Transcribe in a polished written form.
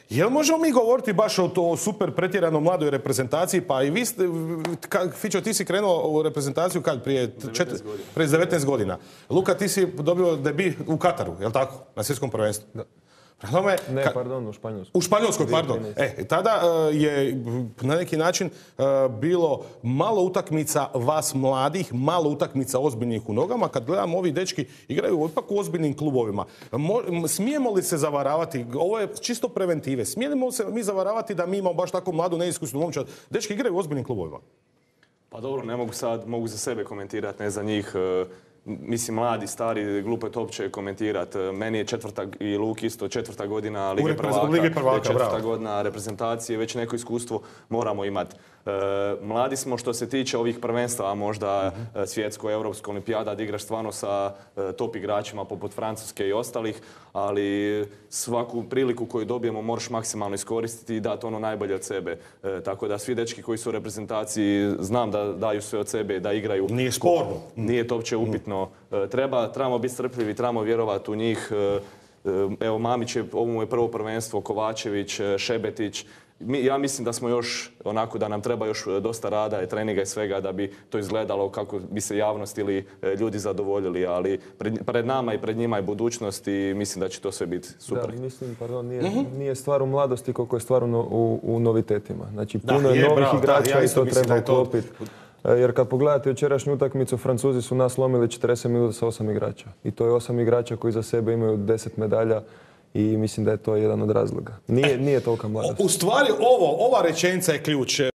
Jel možemo mi govoriti baš o to super pretjerano mladoj reprezentaciji? Pa i vi ste, Fićo, ti si krenuo u reprezentaciju kad? Prije 19 godina. Luka, ti si dobio debut u Kataru, jel tako? Na svjetskom prvenstvu. Da. U Španjolskoj. U Španjolskoj, pardon. Tada je na neki način bilo malo utakmica vas mladih, malo utakmica ozbiljnih u nogama. Kad gledamo, ovi dečki igraju ipak u ozbiljnim klubovima. Smijemo li se zavaravati? Ovo je čisto preventive. Smijemo se mi zavaravati da mi imamo baš tako mladu, neiskusnu momčad? Dečki igraju u ozbiljnim klubovima. Pa dobro, ne mogu sad, mogu za sebe komentirati, ne za njih. Mislim, mladi, stari, glupo je to uopće komentirati. Meni je i Luki isto 4. godina Lige prvaka, 4. godina reprezentacije, već neko iskustvo moramo imati. Mladi smo što se tiče ovih prvenstava, možda svjetsko, europsko, olimpijada, da igraš stvarno sa top igračima poput Francuske i ostalih, ali svaku priliku koju dobijemo moraš maksimalno iskoristiti i dati ono najbolje od sebe. Tako da svi dečki koji su u reprezentaciji, znam da daju sve od sebe, da igraju. Nije sporno. Nije to uopće upitno. Trebamo biti strpljivi, trebamo vjerovati u njih. Evo, Mamić je, ovo mu je prvo prvenstvo, Kovačević, Šebetić. Ja mislim da smo još, onako da nam treba još dosta rada i treninga i svega da bi to izgledalo kako bi se javnost ili ljudi zadovoljili, ali pred nama i pred njima je budućnost i mislim da će to sve biti super. Da, mislim, nije stvar u mladosti koliko je stvar u novitetima. Znači, puno je novih igrača i to treba uklopiti. Jer kad pogledate jučerašnju utakmicu, Francuzi su nas lomili 40 minuta sa 8 igrača. I to je 8 igrača koji za sebe imaju 10 medalja i mislim da je to jedan od razloga. Nije tolika mladost. U stvari, ova rečenica je ključ.